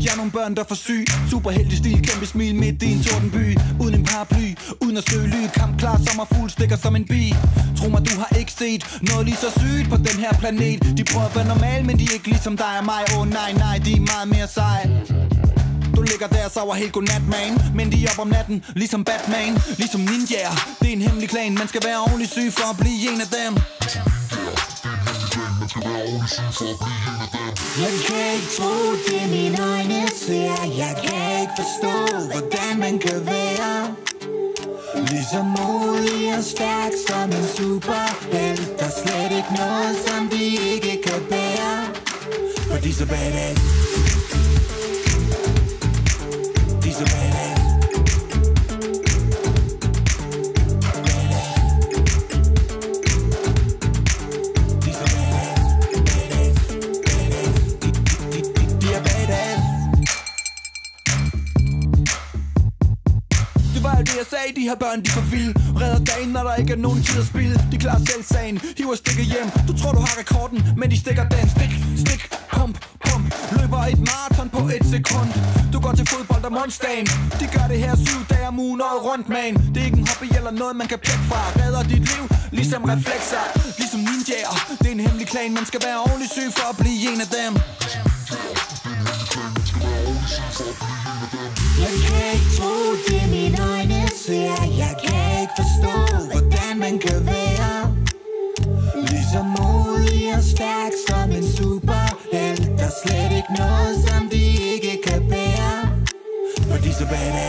er nogle børn, der får syg. Superheldig stil, kæmpe smil midt i en tordenby. Uden en paraply, uden at søge ly. Kampklar sommerfugl, stikker som en bi. Tro mig, du har ikke set noget lige så sygt på den her planet. De prøver at være normal, men de er ikke ligesom dig og mig. Åh nej, nej, de er meget mere seje. Du ligger der og sover helt godnat, man. Men de er op om natten, ligesom Batman. Ligesom ninjaer, det er en hemmelig klan. Man skal være ordentligt syg for at blive en af dem. Jeg kan ikke tro det mine øjne ser. Jeg kan ikke forstå, hvordan man kan være ligesom modig og stærk som en superhelt. Der er slet ikke noget, som de ikke kan bære. For de er så badass. De er så badass. Jeg sagde, de her børn, de får vild. Redder dagen, når der ikke er nogen tid at spille. De klarer selv sagen, hiver stikket hjem. Du tror, du har rekorden, men de stikker den. Stik, stik, pump, pump. Løber et maraton på et sekund. Du går til fodbold om onsdagen. De gør det her 7 dage om ugen året rundt, man. Det er ikke en hobby eller noget, man kan pække fra. Redder dit liv, ligesom reflekser. Ligesom ninjaer, det er en hemmelig klan. Man skal være ordentligt syg for at blive en af dem. Jeg kan ikke tro det mine øjne ser. Jeg kan ikke forstå, hvordan man kan være ligesom modig og stærk som en superhelt. Der er slet ikke noget, som de ikke kan bære. For de er så badass.